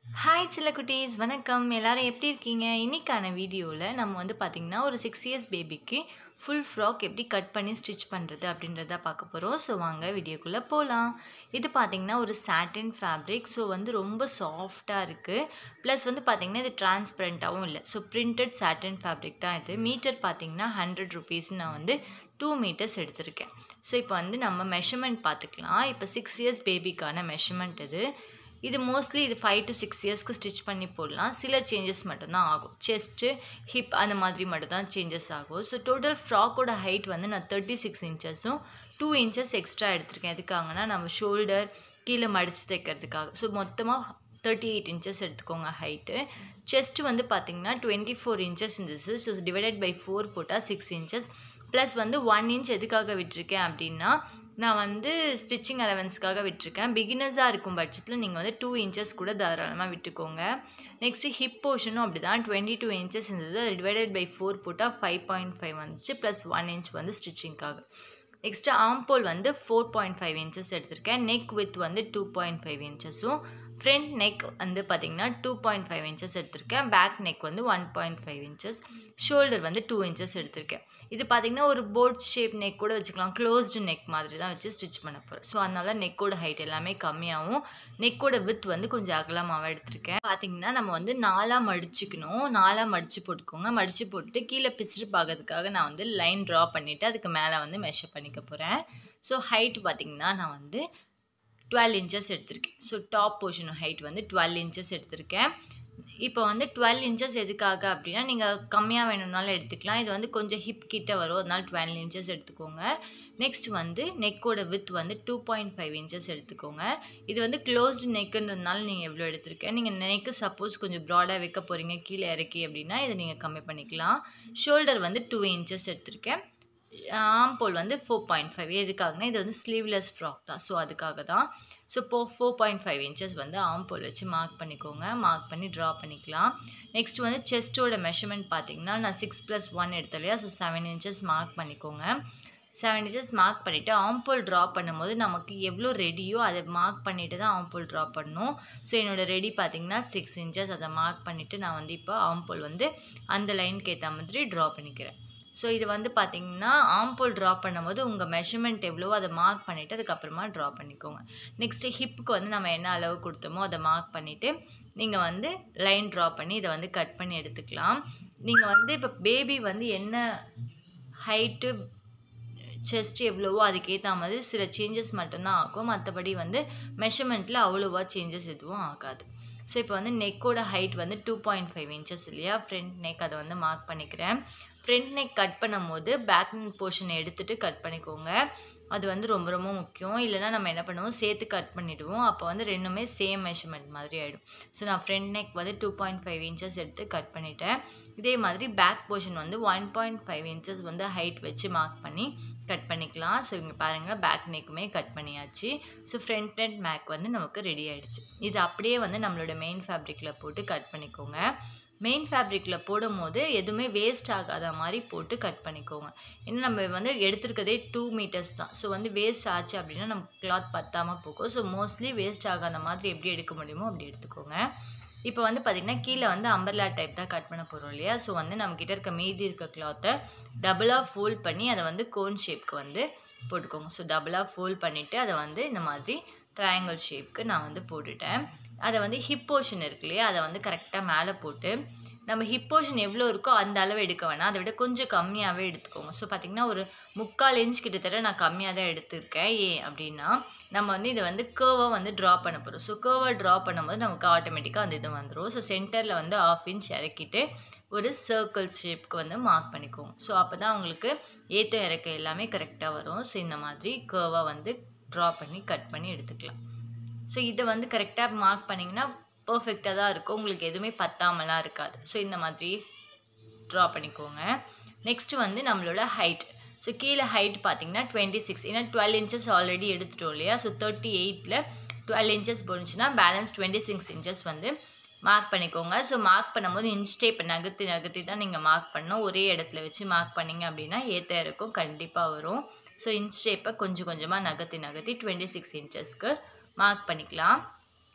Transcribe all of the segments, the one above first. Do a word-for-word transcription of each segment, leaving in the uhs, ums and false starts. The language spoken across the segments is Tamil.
ஹாய் சில குட்டீஸ் வணக்கம் எல்லாரும் எப்படி இருக்கீங்க இன்னைக்கான வீடியோவில் நம்ம வந்து பார்த்திங்கன்னா ஒரு சிக்ஸ் இயர்ஸ் பேபிக்கு ஃபுல் ஃப்ராக் எப்படி கட் பண்ணி ஸ்டிச் பண்ணுறது அப்படின்றத பார்க்க போகிறோம். ஸோ வாங்க வீடியோக்குள்ளே போகலாம். இது பார்த்திங்கன்னா ஒரு சாட்டின் ஃபேப்ரிக். ஸோ வந்து ரொம்ப சாஃப்டாக இருக்குது. ப்ளஸ் வந்து பார்த்திங்கன்னா இது டிரான்ஸ்பரண்ட்டாகவும் இல்லை. ஸோ பிரிண்டட் சாட்டின் ஃபேப்ரிக் தான் இது. மீட்டர் பார்த்திங்கன்னா ஹண்ட்ரட் ருபீஸ் நான் வந்து டூ மீட்டர்ஸ் எடுத்திருக்கேன். ஸோ இப்போ வந்து நம்ம மெஷர்மெண்ட் பார்த்துக்கலாம். இப்போ சிக்ஸ் இயர்ஸ் பேபிக்கான மெஷர்மெண்ட் இது இது மோஸ்ட்லி இது ஃபைவ் டு சிக்ஸ் இயர்ஸ்க்கு ஸ்டிச் பண்ணி போடலாம். சில சேஞ்சஸ் மட்டும்தான் ஆகும். செஸ்ட்டு ஹிப் அந்த மாதிரி மட்டும் தான் சேஞ்சஸ் ஆகும். ஸோ டோட்டல் ஃப்ராக்கோட ஹைட் வந்து நான் தேர்ட்டி சிக்ஸ் இன்ச்சஸும் டூ இன்ச்சஸ் எக்ஸ்ட்ரா எடுத்திருக்கேன். எதுக்காகனா நம்ம ஷோல்டர் கீழே மடித்து தைக்கிறதுக்காக. ஸோ மொத்தமாக தேர்ட்டி எயிட் இன்ச்சஸ் எடுத்துக்கோங்க ஹைட்டு. செஸ்ட்டு வந்து பார்த்திங்கன்னா டுவெண்ட்டி ஃபோர் இன்ச்சஸ் இருந்துச்சு. ஸோ டிவைடட் பை ஃபோர் போட்டால் சிக்ஸ் இன்ச்சஸ் ப்ளஸ் வந்து ஒன் இன்ச் எதுக்காக விட்டுருக்கேன் அப்படின்னா நான் வந்து ஸ்டிச்சிங் அலவன்ஸ்க்காக விட்டுருக்கேன். பிகினர்ஸாக இருக்கும் பட்சத்தில் நீங்கள் வந்து டூ இன்ச்சஸ் கூட தாராளமாக விட்டுக்கோங்க. நெக்ஸ்ட்டு ஹிப் போர்ஷனும் அப்படி தான் டுவெண்ட்டி டூ இன்ச்சஸ் இருந்தது. அது டிவைடட் பை ஃபோர் போட்டால் ஃபைவ் பாயிண்ட் ஃபைவ் வந்துச்சு ப்ளஸ் ஒன் இன்ச் வந்து ஸ்டிச்சிங்காக. நெக்ஸ்ட்டு ஆம்போல் வந்து ஃபோர் பாயிண்ட் ஃபைவ் இன்ச்சஸ் எடுத்திருக்கேன். நெக் வித் வந்து டூ பாயிண்ட் ஃபைவ் இன்ச்சஸும் ஃப்ரண்ட் நெக் வந்து பார்த்திங்கன்னா டூ பாயிண்ட் ஃபைவ் இன்ச்சஸ் எடுத்திருக்கேன். பேக் நெக் வந்து one point five inches shoulder வந்து டூ இன்ச்சஸ் எடுத்திருக்கேன். இது பார்த்திங்கன்னா ஒரு போட் ஷேப் நெக் கூட வச்சுக்கலாம். க்ளோஸ்டு நெக் மாதிரி தான் வச்சு ஸ்டிச் பண்ண போகிறேன். ஸோ அதனால நெக்கோட ஹைட் எல்லாமே கம்மியாகவும் நெக்கோட வித் வந்து கொஞ்சம் அகலமாகவும் எடுத்திருக்கேன். பார்த்திங்கன்னா நம்ம வந்து நாலாக மடிச்சுக்கணும். நாலாக மடித்து போட்டுக்கோங்க. மடித்து போட்டுட்டு கீழே பிசுறு பார்க்கறதுக்காக நான் வந்து லைன் ட்ரா பண்ணிவிட்டு அதுக்கு மேலே வந்து மெஷர் பண்ணிக்க போகிறேன். ஸோ ஹைட் பார்த்திங்கன்னா நான் வந்து டுவெல் இன்ச்சஸ் எடுத்திருக்கேன். ஸோ டாப் போர்ஷன் ஹைட் வந்து டுவெல் இன்ச்சஸ் எடுத்திருக்கேன். இப்போ வந்து டுவெல் இன்ச்சஸ் எதுக்காக அப்படின்னா நீங்கள் கம்மியாக வேணும்னாலும் எடுத்துக்கலாம். இது வந்து கொஞ்சம் ஹிப் கிட்ட வரும், அதனால டுவெல் இன்ச்சஸ் எடுத்துக்கோங்க. நெக்ஸ்ட் வந்து நெக்கோட வித் வந்து டூ பாயிண்ட் ஃபைவ் இன்ச்சஸ் எடுத்துக்கோங்க. இது வந்து க்ளோஸ்டு நெக்குன்றதுனால நீங்கள் எவ்வளோ எடுத்திருக்கேன். நீங்கள் நெக்கு சப்போஸ் கொஞ்சம் ப்ராடாக வைக்க போகிறீங்க கீழே இறக்கி அப்படின்னா இதை நீங்கள் கம்மி பண்ணிக்கலாம். ஷோல்டர் வந்து டூ இன்ச்சஸ் எடுத்திருக்கேன். ஆம்போல் வந்து ஃபோர் பாயிண்ட் ஃபைவ் எதுக்காகனா இது வந்து ஸ்லீவ்லெஸ் ஃப்ராக் தான். ஸோ அதுக்காக தான். ஸோ இப்போ ஃபோர் பாயிண்ட் ஃபைவ் இன்ச்சஸ் வந்து ஆம்போல் வச்சு மார்க் பண்ணிக்கோங்க. மார்க் பண்ணி ட்ரா பண்ணிக்கலாம். நெக்ஸ்ட் வந்து செஸ்ட்டோட மெஷர்மெண்ட் பார்த்திங்கன்னா நான் சிக்ஸ் ப்ளஸ் ஒன் எடுத்தேன் இல்லையா. ஸோ செவன் இன்ச்சஸ் மார்க் பண்ணிக்கோங்க. செவன் இன்ச்சஸ் மார்க் பண்ணிவிட்டு ஆம்போல் ட்ரா பண்ணும்போது நமக்கு எவ்வளோ ரெடியோ அதை மார்க் பண்ணிவிட்டு தான் ஆம்போல் ட்ரா பண்ணணும். ஸோ என்னோடய ரெடி பார்த்திங்கன்னா சிக்ஸ் இன்ச்சஸ் அதை மார்க் பண்ணிவிட்டு நான் வந்து இப்போ ஆம்போல் வந்து அந்த லைனுக்கு ஏற்ற மாதிரி ட்ரா பண்ணிக்கிறேன். ஸோ இது வந்து பார்த்திங்கன்னா ஆம்போல் ட்ரா பண்ணும்போது உங்கள் மெஷர்மெண்ட் எவ்வளவோ அதை மார்க் பண்ணிவிட்டு அதுக்கப்புறமா ட்ரா பண்ணிக்கோங்க. நெக்ஸ்ட்டு ஹிப்புக்கு வந்து நம்ம என்ன அளவு கொடுத்தோமோ அதை மார்க் பண்ணிவிட்டு நீங்கள் வந்து லைன் ட்ரா பண்ணி இதை வந்து கட் பண்ணி எடுத்துக்கலாம். நீங்கள் வந்து இப்போ பேபி வந்து என்ன ஹைட்டு செஸ்ட் எவ்வளவோ அதுக்கேற்ற மாதிரி சில சேஞ்சஸ் மட்டும்தான் ஆகும். மற்றபடி வந்து மெஷர்மெண்ட்டில் அவ்வளோவா சேஞ்சஸ் எதுவும் ஆகாது. ஸோ இப்போ வந்து நெக்கோட ஹைட் வந்து டூ பாயிண்ட் ஃபைவ் இன்ச்சஸ் இல்லையா. ஃப்ரண்ட் நெக் அதை வந்து மார்க் பண்ணிக்கிறேன். ஃப்ரண்ட் நெக் கட் பண்ணும் போது பேக் போர்ஷனை எடுத்துகிட்டு கட் பண்ணிக்கோங்க. அது வந்து ரொம்ப ரொம்ப முக்கியம். இல்லைனா நம்ம என்ன பண்ணுவோம் சேர்த்து கட் பண்ணிவிடுவோம். அப்போ வந்து ரெண்டுமே சேம் மெஷர்மெண்ட் மாதிரி ஆகிடும். ஸோ நான் ஃப்ரண்ட் நெக் வந்து டூ பாயிண்ட் ஃபைவ் இன்ச்சஸ் எடுத்து கட் பண்ணிவிட்டேன். இதே மாதிரி பேக் போர்ஷன் வந்து ஒன் பாயிண்ட் ஃபைவ் இன்ச்சஸ் வந்து ஹைட் வச்சு மார்க் பண்ணி கட் பண்ணிக்கலாம். ஸோ இங்கே பாருங்கள் பேக் நெக்குமே கட் பண்ணியாச்சு. ஸோ ஃப்ரண்ட் அண்ட் பேக் வந்து நமக்கு ரெடி ஆகிடுச்சு. இது அப்படியே வந்து நம்மளோட மெயின் ஃபேப்ரிக்கில் போட்டு கட் பண்ணிக்கோங்க. மெயின் ஃபேப்ரிக்கில் போடும் போது எதுவுமே வேஸ்ட் ஆகாத மாதிரி போட்டு கட் பண்ணிக்கோங்க. ஏன்னா நம்ம வந்து எடுத்துருக்கதே டூ மீட்டர்ஸ் தான். ஸோ வந்து வேஸ்ட் ஆச்சு அப்படின்னா நமக்கு கிளாத் பத்தாமல் போகும். ஸோ மோஸ்ட்லி வேஸ்ட் ஆகாத மாதிரி எப்படி எடுக்க முடியுமோ அப்படி எடுத்துக்கோங்க. இப்போ வந்து பார்த்திங்கன்னா கீழே வந்து அம்பர்லா டைப் தான் கட் பண்ண போகிறோம் இல்லையா. ஸோ வந்து நம்மக்கிட்ட இருக்க மீதி இருக்க கிளாத்தை டபுளாக ஃபோல்ட் பண்ணி அதை வந்து கோன் ஷேப்க்கு வந்து போட்டுக்கோங்க. ஸோ டபுளாக ஃபோல்ட் பண்ணிவிட்டு அதை வந்து இந்த மாதிரி ட்ரையாங்கிள் ஷேப்க்கு நான் வந்து போட்டுட்டேன். அதை வந்து ஹிப் போர்ஷன் இருக்கு இல்லையா அதை வந்து கரெக்டாக மேலே போட்டு நம்ம ஹிப் போர்ஷன் எவ்வளோ இருக்கோ அந்த அளவு எடுக்க வேணாம். அதை விட கொஞ்சம் கம்மியாகவே எடுத்துக்கோங்க. ஸோ பார்த்திங்கன்னா ஒரு முக்கால் இன்ச் கிட்டத்தட்ட நான் கம்மியாக தான் எடுத்துருக்கேன். ஏன் அப்படின்னா நம்ம வந்து இதை வந்து கேர்வாக வந்து ட்ரா பண்ண போகிறோம். ஸோ கேர்வாக ட்ரா பண்ணும்போது நமக்கு ஆட்டோமேட்டிக்காக அந்த இது வந்துடும். ஸோ சென்டரில் வந்து ஆஃப் இன்ச் இறக்கிட்டு ஒரு சர்க்கிள் ஷேப்க்கு வந்து மார்க் பண்ணிக்கோங்க. ஸோ அப்போ தான் உங்களுக்கு ஏற்ற இறக்க எல்லாமே கரெக்டாக வரும். ஸோ இந்த மாதிரி கேர்வாக வந்து ட்ரா பண்ணி கட் பண்ணி எடுத்துக்கலாம். ஸோ இதை வந்து கரெக்டாக மார்க் பண்ணிங்கன்னா பர்ஃபெக்டாக தான் இருக்கும். உங்களுக்கு எதுவுமே பத்தாமலாம் இருக்காது. ஸோ இந்த மாதிரி ட்ரா பண்ணிக்கோங்க. நெக்ஸ்ட்டு வந்து நம்மளோட ஹைட். ஸோ கீழே ஹைட் பார்த்திங்கன்னா டுவெண்ட்டி சிக்ஸ் ஏன்னா டுவெல் இன்ச்சஸ் ஆல்ரெடி எடுத்துட்டோம் இல்லையா. ஸோ தேர்ட்டி எயிட்டில் டுவெல் இன்ச்சஸ் போணுச்சுன்னா பேலன்ஸ் டுவெண்ட்டி சிக்ஸ் இன்ச்சஸ் வந்து மார்க் பண்ணிக்கோங்க. ஸோ மார்க் பண்ணும்போது இன்ச் டேப் நகர்த்தி நகர்த்தி தான் நீங்கள் மார்க் பண்ணணும். ஒரே இடத்துல வச்சு மார்க் பண்ணிங்க அப்படின்னா ஏற்ற இருக்கும் கண்டிப்பாக வரும். ஸோ இன்ச் டேப்பை கொஞ்சம் கொஞ்சமாக நகர்த்தி நகர்த்தி டுவெண்ட்டி சிக்ஸ் இன்ச்சஸ்க்கு மார்க் பண்ணிக்கலாம்.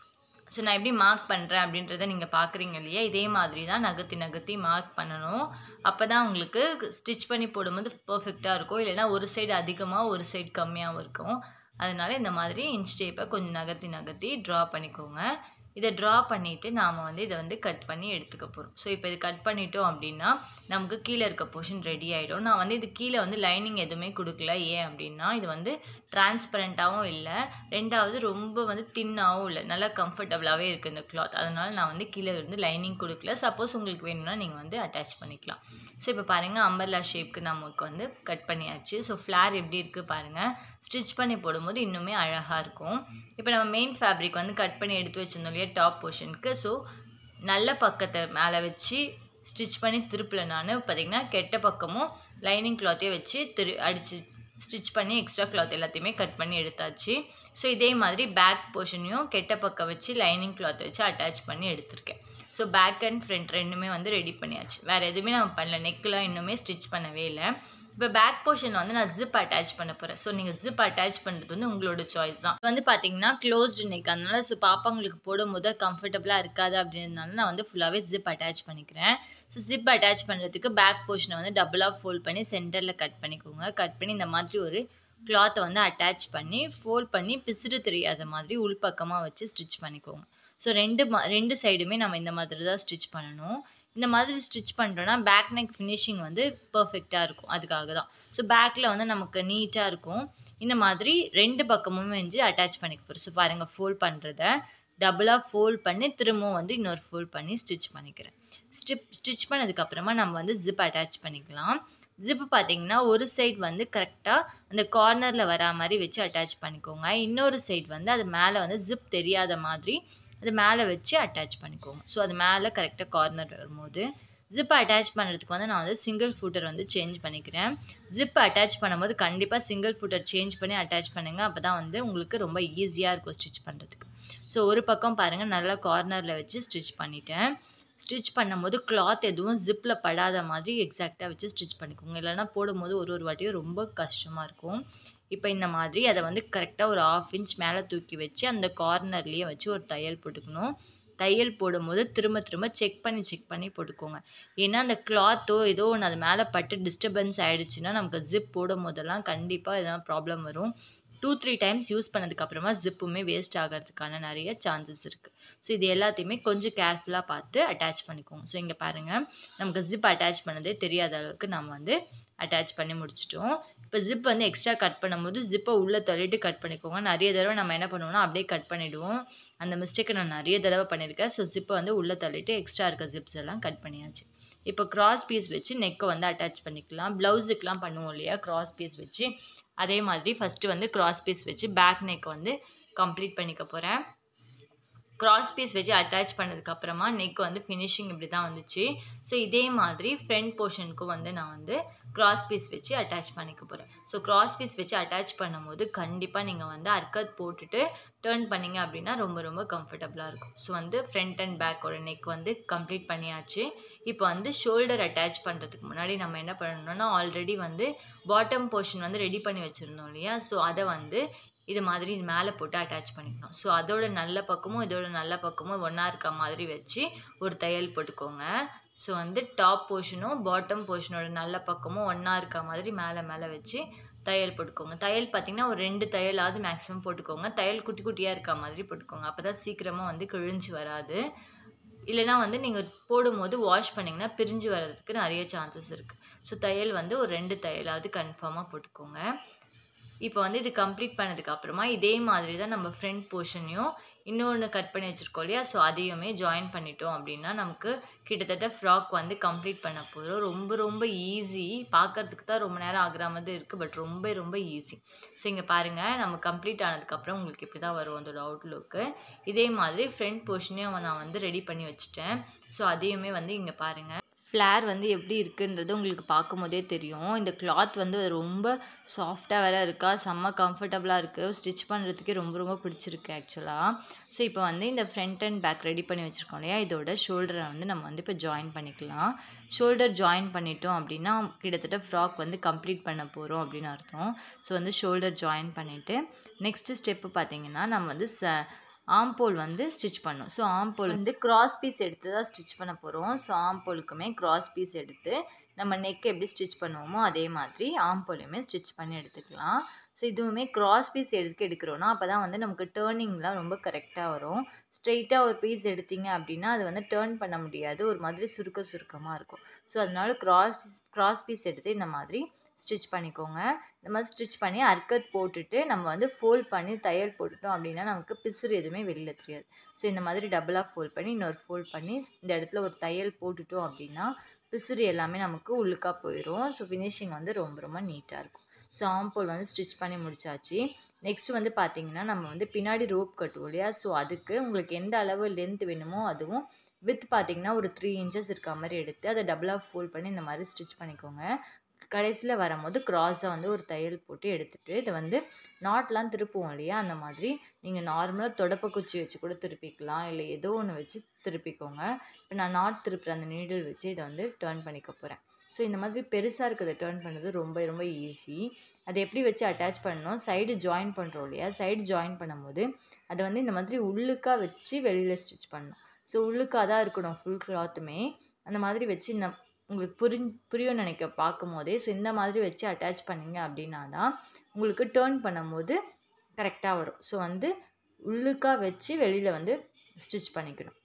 ஸோ நான் எப்படி மார்க் பண்ணுறேன் அப்படின்றத நீங்கள் பார்க்குறீங்க இல்லையா, இதே மாதிரி தான் நகர்த்தி நகர்த்தி மார்க் பண்ணணும். அப்போ தான் உங்களுக்கு ஸ்டிச் பண்ணி போடும்போது பர்ஃபெக்டாக இருக்கும். இல்லைன்னா ஒரு சைடு அதிகமாக ஒரு சைடு கம்மியாகவும் இருக்கும். அதனால இந்த மாதிரி இன்ச் டேப்பை கொஞ்சம் நகர்த்தி நகர்த்தி ட்ரா பண்ணிக்கோங்க. இதை ட்ரா பண்ணிவிட்டு நாம் வந்து இதை வந்து கட் பண்ணி எடுத்துக்க போகிறோம். ஸோ இப்போ இது கட் பண்ணிட்டோம் அப்படின்னா நமக்கு கீழே இருக்க போர்ஷன் ரெடி ஆகிடும். நான் வந்து இது கீழே வந்து லைனிங் எதுவுமே கொடுக்கல. ஏன் அப்படின்னா இது வந்து டிரான்ஸ்பரண்ட்டாகவும் இல்லை, ரெண்டாவது ரொம்ப வந்து தின்னாகவும் இல்லை, நல்லா கம்ஃபர்டபுளாகவே இருக்குது இந்த கிளாத். அதனால் நான் வந்து கீழே இருந்து லைனிங் கொடுக்கல. சப்போஸ் உங்களுக்கு வேணும்னா நீங்கள் வந்து அட்டாச் பண்ணிக்கலாம். ஸோ இப்போ பாருங்கள் அம்பர்லா ஷேப்க்கு நமக்கு வந்து கட் பண்ணியாச்சு. ஸோ ஃப்ளார் எப்படி இருக்குது பாருங்கள். ஸ்டிச் பண்ணி போடும்போது இன்னுமே அழகாக இருக்கும். இப்போ நம்ம மெயின் ஃபேப்ரிக் வந்து கட் பண்ணி எடுத்து வச்சுருந்தோம் இல்லையா டாப் போர்ஷனுக்கு. ஸோ நல்ல பக்கத்தை மேலே வச்சு ஸ்டிச் பண்ணி திருப்பல நான் பார்த்திங்கன்னா கெட்ட பக்கமும் லைனிங் கிளாத்தையும் வச்சு திரு அடித்து ஸ்டிச் பண்ணி எக்ஸ்ட்ரா கிளாத் எல்லாத்தையுமே கட் பண்ணி எடுத்தாச்சு. ஸோ இதே மாதிரி பேக் போர்ஷனையும் கெட்ட பக்கம் வச்சு லைனிங் கிளாத்தை வச்சு அட்டாச் பண்ணி எடுத்திருக்கேன். ஸோ பேக் அண்ட் ஃப்ரண்ட் ரெண்டுமே வந்து ரெடி பண்ணியாச்சு. வேறு எதுவுமே நம்ம பண்ணல, நெக்கெலாம் இன்னுமே ஸ்டிச் பண்ணவே இல்லை. இப்போ பேக் போர்ஷன் வந்து நான் ஜிப் அட்டாச் பண்ண போகிறேன். ஸோ நீங்கள் ஜிப் அட்டாச் பண்ணுறது வந்து உங்களோட சாய்ஸ் தான். இப்போ வந்து பார்த்தீங்கன்னா க்ளோஸ்டு நெக், அதனால ஸோ பாப்பாங்களுக்கு போடும்போது கம்ஃபர்டபுளாக இருக்காது அப்படின்றதுனால நான் வந்து ஃபுல்லாகவே ஜிப் அட்டாச் பண்ணிக்கிறேன். ஸோ ஜிப் அட்டாச் பண்ணுறதுக்கு பேக் போர்ஷனை வந்து டபுளாக ஃபோல்ட் பண்ணி சென்டரில் கட் பண்ணிக்கோங்க. கட் பண்ணி இந்த மாதிரி ஒரு கிளாத்தை வந்து அட்டாச் பண்ணி ஃபோல்ட் பண்ணி பிசுறு தெரியாத மாதிரி உள்பக்கமாக வச்சு ஸ்டிச் பண்ணிக்கோங்க. ஸோ ரெண்டு மா ரெண்டு சைடுமே நம்ம இந்த மாதிரி தான் ஸ்டிச் பண்ணணும். இந்த மாதிரி ஸ்டிச் பண்ணுறோன்னா பேக் நெக் ஃபினிஷிங் வந்து பர்ஃபெக்டாக இருக்கும். அதுக்காக தான். ஸோ பேக்கில் வந்து நமக்கு நீட்டாக இருக்கும். இந்த மாதிரி ரெண்டு பக்கமும் வந்து அட்டாச் பண்ணிக்க போகிறோம். ஸோ பாருங்கள் ஃபோல்ட் பண்ணுறத டபுளாக ஃபோல்ட் பண்ணி திரும்பவும் வந்து இன்னொரு ஃபோல்ட் பண்ணி ஸ்டிச் பண்ணிக்கிறேன். ஸ்டிப் ஸ்டிச் பண்ணதுக்கப்புறமா நம்ம வந்து ஜிப் அட்டாச் பண்ணிக்கலாம். ஜிப்பு பார்த்தீங்கன்னா ஒரு சைடு வந்து கரெக்டாக அந்த கார்னரில் வரா மாதிரி வச்சு அட்டாச் பண்ணிக்கோங்க. இன்னொரு சைடு வந்து அது மேலே வந்து ஜிப் தெரியாத மாதிரி அது மேலே வச்சு அட்டாச் பண்ணிக்கோங்க. ஸோ அது மேலே கரெக்டாக கார்னர் வரும்போது ஜிப்பை அட்டாச் பண்ணுறதுக்கு வந்து நான் வந்து சிங்கிள் ஃபூட்டர் வந்து சேஞ்ச் பண்ணிக்கிறேன். ஜிப் அட்டாச் பண்ணும்போது கண்டிப்பாக சிங்கிள் ஃபூட்டர் சேஞ்ச் பண்ணி அட்டாச் பண்ணுங்கள். அப்போ தான் வந்து உங்களுக்கு ரொம்ப ஈஸியாக இருக்கும் ஸ்டிச் பண்ணுறதுக்கு. ஸோ ஒரு பக்கம் பாருங்கள் நல்லா கார்னரில் வச்சு ஸ்டிச் பண்ணிட்டேன். ஸ்டிச் பண்ணும்போது கிளாத் எதுவும் ஜிப்பில் படாத மாதிரி எக்ஸாக்டாக வச்சு ஸ்டிச் பண்ணிக்கோங்க. இல்லைனா போடும்போது ஒரு ஒரு வாட்டியும் ரொம்ப கஷ்டமாக இருக்கும். இப்போ இந்த மாதிரி அதை வந்து கரெக்டாக ஒரு ஆஃப் இன்ச் மேலே தூக்கி வச்சு அந்த கார்னர்லேயே வச்சு ஒரு தையல் போட்டுக்கணும். தையல் போடும்போது திரும்ப திரும்ப செக் பண்ணி செக் பண்ணி போட்டுக்கோங்க. ஏன்னா அந்த கிளாத்தோ ஏதோ ஒன்று அது மேலே பட்டு டிஸ்டர்பன்ஸ் ஆகிடுச்சுன்னா நமக்கு ஜிப் போடும் போதெல்லாம் கண்டிப்பாக எதனா ப்ராப்ளம் வரும். டூ த்ரீ டைம்ஸ் யூஸ் பண்ணதுக்கப்புறமா ஜிப்புமே வேஸ்ட் ஆகிறதுக்கான நிறைய சான்சஸ் இருக்குது. ஸோ இது எல்லாத்தையுமே கொஞ்சம் கேர்ஃபுல்லாக பார்த்து அட்டாச் பண்ணிக்கோங்க. ஸோ இங்கே பாருங்கள் நமக்கு ஜிப் அட்டாச் பண்ணதே தெரியாத அளவுக்கு நம்ம வந்து அட்டாச் பண்ணி முடிச்சிட்டோம். இப்போ ஜிப் வந்து எக்ஸ்ட்ரா கட் பண்ணும்போது ஜிப்பை உள்ளே தள்ளிட்டு கட் பண்ணிக்கோங்க. நிறைய தடவை நம்ம என்ன பண்ணுவோம்னா அப்படியே கட் பண்ணிவிடுவோம். அந்த மிஸ்டேக்கை நான் நிறைய தடவை பண்ணியிருக்கேன். ஸோ ஜிப்பை வந்து உள்ளே தள்ளிட்டு எக்ஸ்ட்ரா இருக்க ஜிப்ஸ் எல்லாம் கட் பண்ணியாச்சு. இப்போ கிராஸ் பீஸ் வச்சு நெக்கை வந்து அட்டாச் பண்ணிக்கலாம். ப்ளவுஸுக்கெலாம் பண்ணுவோம் இல்லையா கிராஸ் பீஸ் வச்சு, அதே மாதிரி ஃபஸ்ட்டு வந்து கிராஸ் பீஸ் வச்சு பேக் நெக் வந்து கம்ப்ளீட் பண்ணிக்க போகிறேன். கிராஸ் பீஸ் வச்சு அட்டாச் பண்ணதுக்கப்புறமா நெக் வந்து ஃபினிஷிங் இப்படி தான் வந்துச்சு. ஸோ இதே மாதிரி ஃப்ரண்ட் போர்ஷனுக்கும் வந்து நான் வந்து கிராஸ் பீஸ் வச்சு அட்டாச் பண்ணிக்க போகிறேன். ஸோ கிராஸ் பீஸ் வச்சு அட்டாச் பண்ணும்போது கண்டிப்பாக நீங்கள் வந்து அர்க்கத் போட்டுட்டு டேர்ன் பண்ணிங்க அப்படின்னா ரொம்ப ரொம்ப கம்ஃபர்டபுளாக இருக்கும். ஸோ வந்து ஃப்ரண்ட் அண்ட் பேக்கோட நெக் வந்து கம்ப்ளீட் பண்ணியாச்சு. இப்போ வந்து ஷோல்டர் அட்டாச் பண்ணுறதுக்கு முன்னாடி நம்ம என்ன பண்ணணும்னா ஆல்ரெடி வந்து பாட்டம் போர்ஷன் வந்து ரெடி பண்ணி வச்சுருந்தோம் இல்லையா, ஸோ அதை வந்து இது மாதிரி இது மேலே போட்டு அட்டாச் பண்ணிக்கணும். ஸோ அதோட நல்ல பக்கமும் இதோட நல்ல பக்கமும் ஒன்றா இருக்க மாதிரி வச்சு ஒரு தையல் போட்டுக்கோங்க. ஸோ வந்து டாப் போர்ஷனும் பாட்டம் போர்ஷனோட நல்ல பக்கமும் ஒன்றா இருக்க மாதிரி மேலே மேலே வச்சு தையல் போட்டுக்கோங்க. தையல் பார்த்திங்கன்னா ஒரு ரெண்டு தையலாவது மேக்ஸிமம் போட்டுக்கோங்க. தையல் குட்டி குட்டியாக இருக்க மாதிரி போட்டுக்கோங்க. அப்போ தான் சீக்கிரமாக வந்து கிழிஞ்சு வராது. இல்லைனா வந்து நீங்கள் போடும்போது வாஷ் பண்ணிங்கன்னா பிரிஞ்சு வர்றதுக்கு நிறைய சான்சஸ் இருக்குது. ஸோ தையல் வந்து ஒரு ரெண்டு தையலாவது கன்ஃபார்மாக போட்டுக்கோங்க. இப்போ வந்து இது கம்ப்ளீட் பண்ணதுக்கப்புறமா இதே மாதிரி தான் நம்ம ஃப்ரண்ட் போர்ஷனையும் இன்னொன்று கட் பண்ணி வச்சுருக்கோம் இல்லையா, ஸோ அதையுமே ஜாயின் பண்ணிட்டோம் அப்படின்னா நமக்கு கிட்டத்தட்ட ஃப்ராக் வந்து கம்ப்ளீட் பண்ண போகிறோம். ரொம்ப ரொம்ப ஈஸி. பார்க்குறதுக்கு தான் ரொம்ப நேரம் ஆகிற மாதிரி இருக்குது, பட் ரொம்ப ரொம்ப ஈஸி. ஸோ இங்கே பாருங்கள் நம்ம கம்ப்ளீட் ஆனதுக்கப்புறம் உங்களுக்கு இப்படி தான் வரும் அதோட அவுட்லுக்கு. இதே மாதிரி ஃப்ரண்ட் போர்ஷனையும் நான் வந்து ரெடி பண்ணி வச்சுட்டேன். ஸோ அதையுமே வந்து இங்கே பாருங்கள் ஃப்ளார் வந்து எப்படி இருக்குன்றது உங்களுக்கு பார்க்கும்போதே தெரியும். இந்த கிளாத் வந்து ரொம்ப சாஃப்டாக வேறு இருக்கா, செம்ம கம்ஃபர்டபுளாக இருக்குது. ஸ்டிச் பண்ணுறதுக்கே ரொம்ப ரொம்ப பிடிச்சிருக்கு ஆக்சுவலாக. ஸோ இப்போ வந்து இந்த ஃப்ரண்ட் அண்ட் பேக் ரெடி பண்ணி வச்சுருக்கோம் இல்லையா, இதோட ஷோல்டரை வந்து நம்ம வந்து இப்போ ஜாயின் பண்ணிக்கலாம். ஷோல்டர் ஜாயின் பண்ணிட்டோம் அப்படின்னா கிட்டத்தட்ட ஃப்ராக் வந்து கம்ப்ளீட் பண்ண போகிறோம் அப்படின்னு அர்த்தம். ஸோ வந்து ஷோல்டர் ஜாயின் பண்ணிவிட்டு நெக்ஸ்ட்டு ஸ்டெப்பு பார்த்திங்கன்னா நம்ம வந்து ச ஆம்போல் வந்து ஸ்டிச் பண்ணணும். ஸோ ஆம்போல் வந்து கிராஸ் பீஸ் எடுத்து தான் ஸ்டிச் பண்ண போகிறோம். ஸோ ஆம்போலுக்குமே கிராஸ் பீஸ் எடுத்து நம்ம நெக் எப்படி ஸ்டிச் பண்ணுவோமோ அதே மாதிரி ஆம்போலையுமே ஸ்டிச் பண்ணி எடுத்துக்கலாம். ஸோ இதுவுமே கிராஸ் பீஸ் எதுக்கு எடுக்கிறோன்னா அப்போ தான் வந்து நமக்கு டேர்னிங்லாம் ரொம்ப கரெக்டாக வரும். ஸ்ட்ரெயிட்டாக ஒரு பீஸ் எடுத்தீங்க அப்படின்னா அது வந்து டேர்ன் பண்ண முடியாது, ஒரு மாதிரி சுருக்க சுருக்கமாக இருக்கும். ஸோ அதனால கிராஸ் பீஸ் கிராஸ் பீஸ் எடுத்து இந்த மாதிரி ஸ்டிச் பண்ணிக்கோங்க. இந்த மாதிரி ஸ்டிச் பண்ணி அர்க்கத் போட்டுட்டு நம்ம வந்து ஃபோல்ட் பண்ணி தையல் போட்டுட்டோம் அப்படின்னா நமக்கு பிசுறு எதுவுமே வெளியில் தெரியாது. ஸோ இந்த மாதிரி டபுளாக ஃபோல்ட் பண்ணி இன்னொரு ஃபோல்ட் பண்ணி இந்த இடத்துல ஒரு தையல் போட்டுட்டோம் அப்படின்னா பிசுறு எல்லாமே நமக்கு உள்ளுக்கா போயிடும். ஸோ ஃபினிஷிங் வந்து ரொம்ப ரொம்ப நீட்டாக இருக்கும். ஸோ ஆம்போல் வந்து ஸ்டிச் பண்ணி முடிச்சாச்சு. நெக்ஸ்ட் வந்து பார்த்திங்கன்னா நம்ம வந்து பின்னாடி ரோப் கட்டுவோம் இல்லையா, ஸோ அதுக்கு உங்களுக்கு எந்த அளவு லென்த் வேணுமோ அதுவும் வித் பார்த்திங்கன்னா ஒரு த்ரீ இன்ச்சஸ் இருக்க மாதிரி எடுத்து அதை டபுளாக ஃபோல்ட் பண்ணி இந்த மாதிரி ஸ்டிச் பண்ணிக்கோங்க. கடைசியில் வரும்போது க்ராஸாக வந்து ஒரு தையல் போட்டு எடுத்துகிட்டு இதை வந்து நாட்லாம் திருப்புவோம் இல்லையா, அந்த மாதிரி நீங்கள் நார்மலாக தொடப்ப குச்சி வச்சு கூட திருப்பிக்கலாம், இல்லை ஏதோ ஒன்று வச்சு திருப்பிக்கோங்க. இப்போ நான் நாட் திருப்புற அந்த நீடில் வச்சு இதை வந்து டேர்ன் பண்ணிக்க போகிறேன். ஸோ இந்த மாதிரி பெருசாக இருக்கிறத டேர்ன் பண்ணுறது ரொம்ப ரொம்ப ஈஸி. அதை எப்படி வச்சு அட்டாச் பண்ணணும், சைடு ஜாயின் பண்ணுறோம் இல்லையா, சைடு ஜாயின் பண்ணும்போது அதை வந்து இந்த மாதிரி உள்ளுக்காக வச்சு வெளியில் ஸ்டிச் பண்ணணும். ஸோ உள்ளுக்காக தான் இருக்கணும் ஃபுல் கிளாத்துமே. அந்த மாதிரி வச்சு இந்த உங்களுக்கு புரிஞ்சு புரியும் நினைக்க பார்க்கும் போதே. ஸோ இந்த மாதிரி வச்சு அட்டாச் பண்ணிங்க அப்படின்னா தான் உங்களுக்கு டேர்ன் பண்ணும்போது கரெக்டாக வரும். ஸோ வந்து உள்ளுக்காக வச்சு வெளியில் வந்து ஸ்டிச் பண்ணிக்கணும்.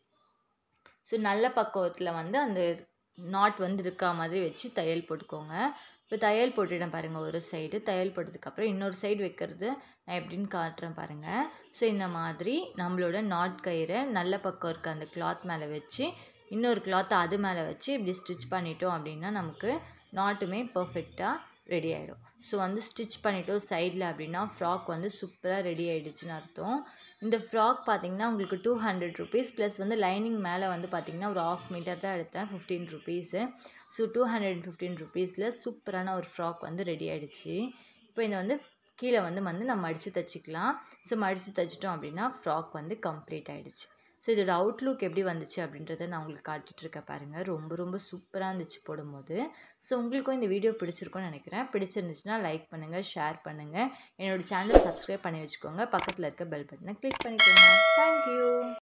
ஸோ நல்ல பக்குவத்தில் வந்து அந்த நாட் வந்து இருக்கா மாதிரி வச்சு தையல் போட்டுக்கோங்க. இப்போ தையல் போட்டுட்டேன் பாருங்கள், ஒரு சைடு தையல் போட்டதுக்கப்புறம் இன்னொரு சைடு வைக்கிறது நான் எப்படின்னு காட்டுறேன் பாருங்கள். ஸோ இந்த மாதிரி நம்மளோட நாட் கயிறை நல்ல பக்கம் இருக்க அந்த கிளாத் மேலே வச்சு இன்னொரு கிளாத்தை அது மேலே வச்சு இப்படி ஸ்டிச் பண்ணிட்டோம் அப்படின்னா நமக்கு நாட்டுமே பர்ஃபெக்டாக ரெடி ஆகிடும். ஸோ வந்து ஸ்டிச் பண்ணிட்டோம் சைடில் அப்படின்னா ஃப்ராக் வந்து சூப்பராக ரெடி ஆகிடுச்சின்னு அர்த்தம். இந்த ஃப்ராக் பார்த்திங்கன்னா உங்களுக்கு டூ ஹண்ட்ரட் ருபீஸ் ப்ளஸ் வந்து லைனிங் மேலே வந்து பார்த்திங்கன்னா ஒரு ஆஃப் மீட்டர் தான் எடுத்தேன், fifteen rupees. So two hundred and fifteen ருபீஸில் சூப்பரான ஒரு ஃப்ராக் வந்து ரெடி ஆகிடுச்சு. இப்போ இதை வந்து கீழே வந்து வந்து நம்ம மடித்து தைச்சிக்கலாம். ஸோ மடித்து தைச்சிட்டோம் அப்படின்னா ஃப்ராக் வந்து கம்ப்ளீட் ஆகிடுச்சு. ஸோ இதோட அவுட்லுக் எப்படி வந்துச்சு அப்படின்றத நான் உங்களுக்கு காட்டிகிட்ருக்கேன் பாருங்கள். ரொம்ப ரொம்ப சூப்பராக இருந்துச்சு போடும்போது. ஸோ உங்களுக்கும் இந்த வீடியோ பிடிச்சிருக்கும்னு நினைக்கிறேன். பிடிச்சிருந்துச்சுன்னா லைக் பண்ணுங்கள், ஷேர் பண்ணுங்கள், என்னோடய சேனலை சப்ஸ்கிரைப் பண்ணி வச்சுக்கோங்க, பக்கத்தில் இருக்க பெல் பட்டனை கிளிக் பண்ணிக்கோங்க. தேங்க்யூ.